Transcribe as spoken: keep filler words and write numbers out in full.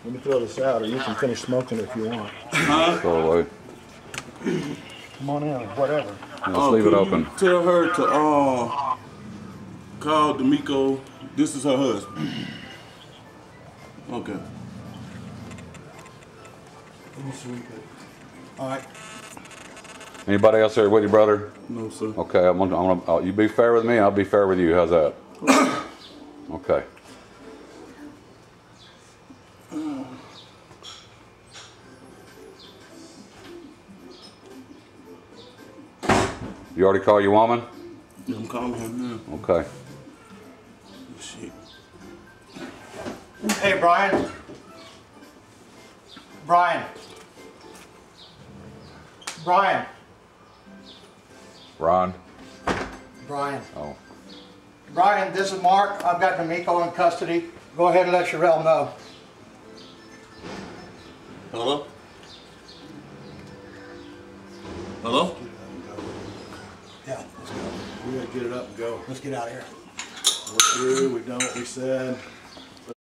Let me throw this out, or you can finish smoking it if you want. Huh? Go away. Come on in, whatever. Let's Oh, leave it can open. you tell her to uh, call D'Amico. This is her husband. Okay. All right. Anybody else here with you, brother? No, sir. Okay, I'm gonna, I'm gonna, uh, you be fair with me, I'll be fair with you. How's that? Okay. You already called your woman? Yeah, I'm calling her now. Okay. Shit. Hey, Brian. Brian. Brian. Ron? Brian. Oh. Brian, this is Mark. I've got D'Amico in custody. Go ahead and let Sherelle know. Hello? Hello? Yeah, let's go. We gotta get it up and go. Let's get out of here. We're through, we've done what we said.